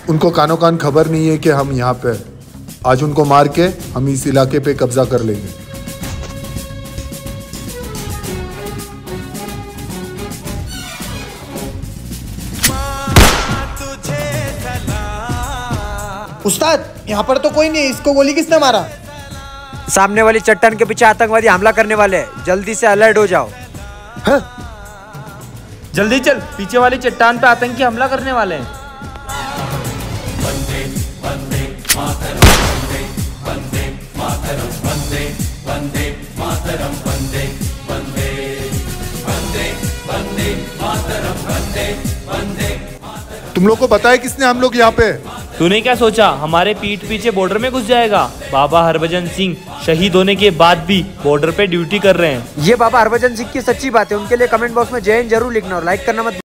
उनको कानो कान खबर नहीं है कि हम यहाँ पे हैं। आज उनको मार के हम इस इलाके पे कब्जा कर लेंगे। उस्ताद, यहाँ पर तो कोई नहीं, इसको गोली किसने मारा? सामने वाली चट्टान के पीछे आतंकवादी हमला करने वाले हैं, जल्दी से अलर्ट हो जाओ। हाँ? जल्दी चल, पीछे वाली चट्टान पे आतंकी हमला करने वाले हैं। तुम लोग को पता है किसने हम लोग यहाँ पे? तूने क्या सोचा हमारे पीठ पीछे बॉर्डर में घुस जाएगा? बाबा हरभजन सिंह शहीद होने के बाद भी बॉर्डर पे ड्यूटी कर रहे हैं। ये बाबा हरभजन सिंह की सच्ची बात है। उनके लिए कमेंट बॉक्स में जय हिंद जरूर लिखना और लाइक करना मत